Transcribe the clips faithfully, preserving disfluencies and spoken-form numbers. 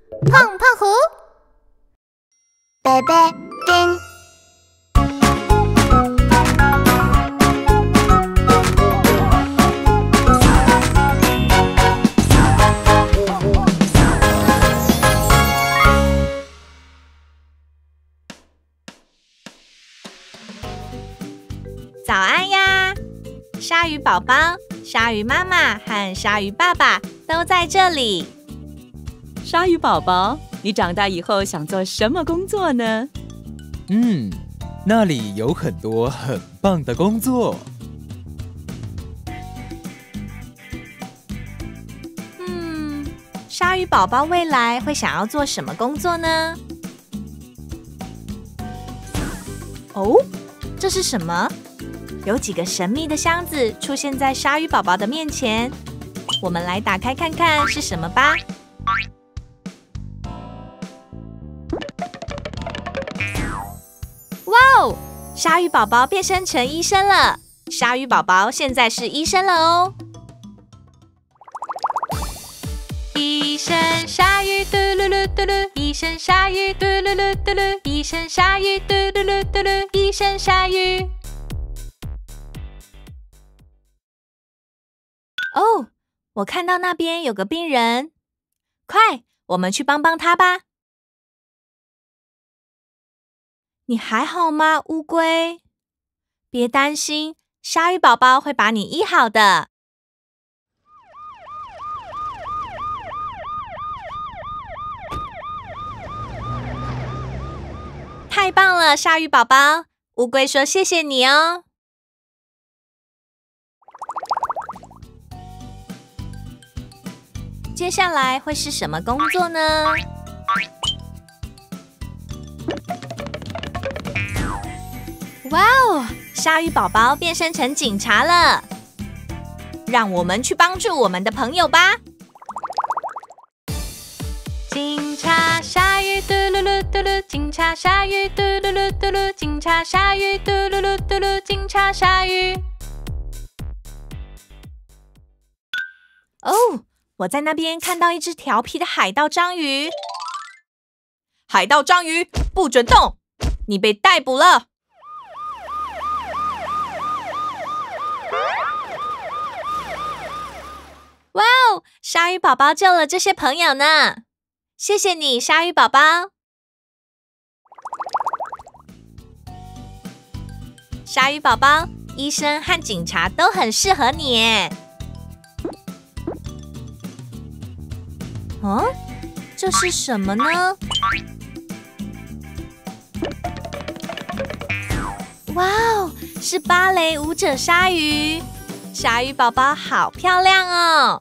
碰碰胡，贝贝丁。 早安呀！鲨鱼宝宝、鲨鱼妈妈和鲨鱼爸爸都在这里。 鲨鱼宝宝，你长大以后想做什么工作呢？ 嗯，那里有很多很棒的工作。 嗯，鲨鱼宝宝未来会想要做什么工作呢？哦，这是什么？有几个神秘的箱子出现在鲨鱼宝宝的面前，我们来打开看看是什么吧。哇哦！鲨鱼宝宝变身成医生了，鲨鱼宝宝现在是医生了哦。医生鲨鱼嘟噜噜嘟噜，医生鲨鱼嘟噜噜嘟噜，医生鲨鱼嘟噜噜嘟噜，医生鲨鱼。哦，我看到那边有个病人，快，我们去帮帮他吧。你还好吗，乌龟？别担心，鲨鱼宝宝会把你医好的。太棒了，鲨鱼宝宝！乌龟说谢谢你哦。接下来会是什么工作呢？哇哦！鲨鱼宝宝变身成警察了，让我们去帮助我们的朋友吧。警察鲨鱼嘟噜噜嘟噜，警察鲨鱼嘟噜噜嘟噜，警察鲨鱼嘟噜噜嘟噜，警察鲨鱼。哦，我在那边看到一只调皮的海盗章鱼。海盗章鱼，不准动！你被逮捕了。哇哦！鲨鱼宝宝救了这些朋友呢，谢谢你，鲨鱼宝宝。鲨鱼宝宝，医生和警察都很适合你耶。哦，这是什么呢？哇哦，是芭蕾舞者鲨鱼。鲨鱼宝宝好漂亮哦！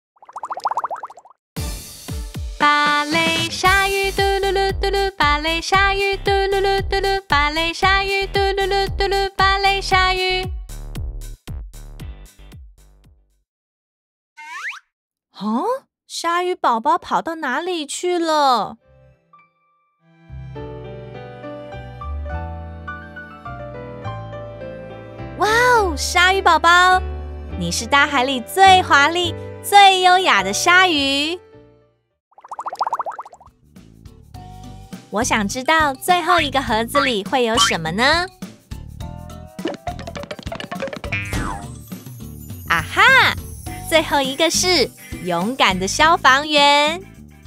芭蕾鲨鱼嘟噜噜嘟噜，芭蕾鲨鱼嘟噜噜嘟噜，芭蕾鲨鱼嘟噜噜嘟噜，芭蕾鲨鱼。哦，鲨鱼宝宝跑到哪里去了？哇哦，鲨鱼宝宝！你是大海里最华丽、最优雅的鲨鱼。我想知道最后一个盒子里会有什么呢？啊哈！最后一个是勇敢的消防员。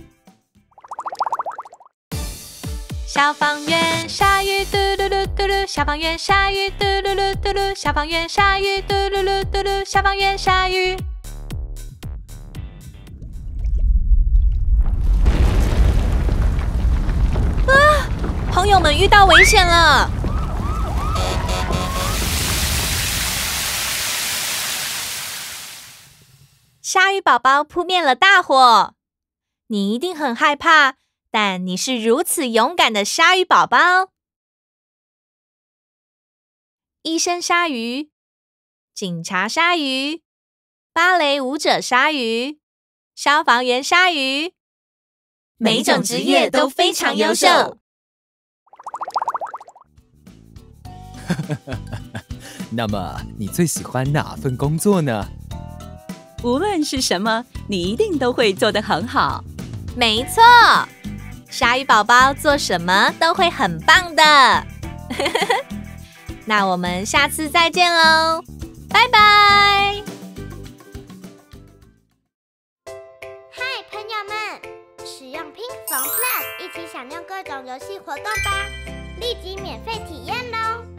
消防员鲨鱼嘟噜噜嘟噜，消防员鲨鱼嘟噜噜嘟噜，消防员鲨鱼嘟噜噜嘟噜，消防员鲨鱼。啊！朋友们遇到危险了！鲨鱼宝宝扑灭了大火，你一定很害怕。但你是如此勇敢的鲨鱼宝宝。医生鲨鱼、警察鲨鱼、芭蕾舞者鲨鱼、消防员鲨鱼，每种职业都非常优秀。 那么你最喜欢哪份工作呢？ 无论是什么，你一定都会做得很好。 没错，鲨鱼宝宝做什么都会很棒的。那我们下次再见喽，拜拜！ 嗨，朋友们，使用 Pink Phone Plus 一起享用各种游戏活动吧，立即免费体验喽！